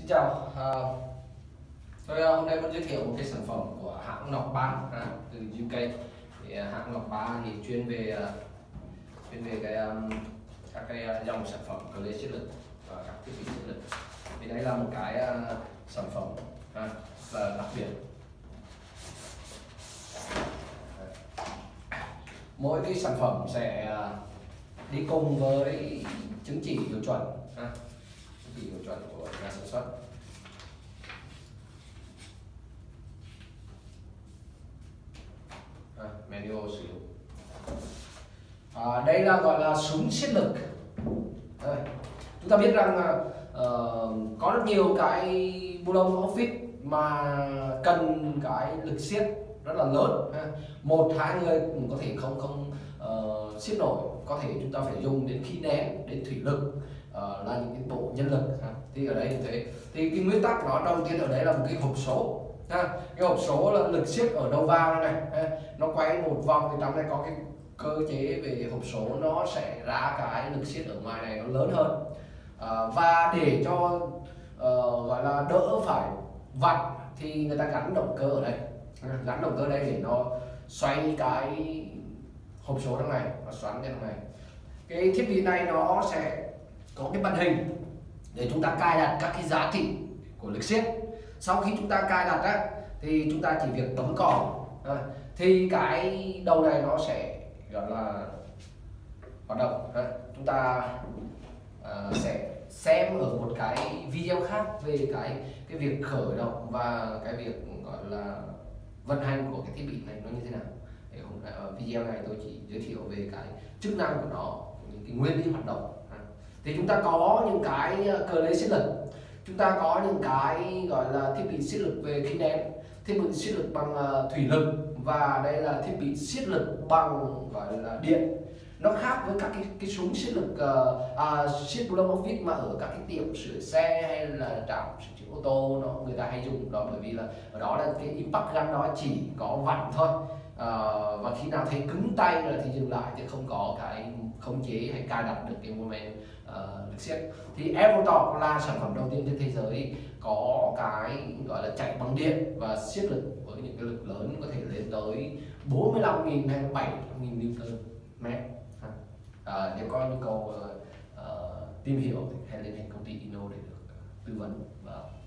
Xin chào, tôi hôm nay muốn giới thiệu một cái sản phẩm của hãng lọc bá từ UK. Thì hãng lọc bá thì chuyên về các cái dòng sản phẩm cơ lê chiến lực và các thiết bị chiến lực. Thì đây là một cái sản phẩm là đặc biệt. Mỗi cái sản phẩm sẽ đi cùng với chứng chỉ tiêu chuẩn, chứng chỉ tiêu chuẩn của nhà sản xuất. Manual sử dụng. Đây là gọi là súng siết lực. Đây. Chúng ta biết rằng có rất nhiều cái bu lông office mà cần cái lực siết rất là lớn. Một hai người cũng có thể không siết nổi, có thể chúng ta phải dùng đến khí nén, đến thủy lực, là những cái bộ nhân lực. Thì ở đây như thế, thì cái nguyên tắc nó đầu tiên ở đây là một cái hộp số. Cái hộp số là lực siết ở đầu vào này, nó quay một vòng thì trong này có cái cơ chế về hộp số, nó sẽ ra cái lực siết ở ngoài này nó lớn hơn. Và để cho gọi là đỡ phải vặn thì người ta gắn động cơ ở đây, gắn động cơ đây để nó xoay cái hộp số trong này, nó xoắn cái này. Cái thiết bị này nó sẽ có cái màn hình để chúng ta cài đặt các cái giá trị của lực siết. Sau khi chúng ta cài đặt á, thì chúng ta chỉ việc bấm còi thì cái đầu này nó sẽ gọi là hoạt động. Chúng ta sẽ xem ở một cái video khác về cái việc khởi động và cái việc gọi là vận hành của cái thiết bị này nó như thế nào. Ở video này tôi chỉ giới thiệu về cái chức năng của nó, những cái nguyên lý hoạt động. Thì chúng ta có những cái cơ lê siết lực, chúng ta có những cái gọi là thiết bị siết lực về khí nén, thiết bị siết lực bằng thủy lực, và đây là thiết bị siết lực bằng gọi là điện. Nó khác với các cái súng siết lực siết bu lông office mà ở các cái tiệm sửa xe hay là trạm sửa chữa ô tô người ta hay dùng đó, bởi vì là ở đó là cái impact gun nó chỉ có vặn thôi, và khi nào thấy cứng tay rồi thì dừng lại, chứ không có cái khống chế hay cài đặt được cái moment lực siết. Thì Aerotorque là sản phẩm đầu tiên trên thế giới có cái gọi là chạy bằng điện và siết lực với những cái lực lớn có thể lên tới 45.000 hay 700.000 Nm. Nếu có nhu cầu tìm hiểu thì hãy liên hệ công ty Inno để được tư vấn.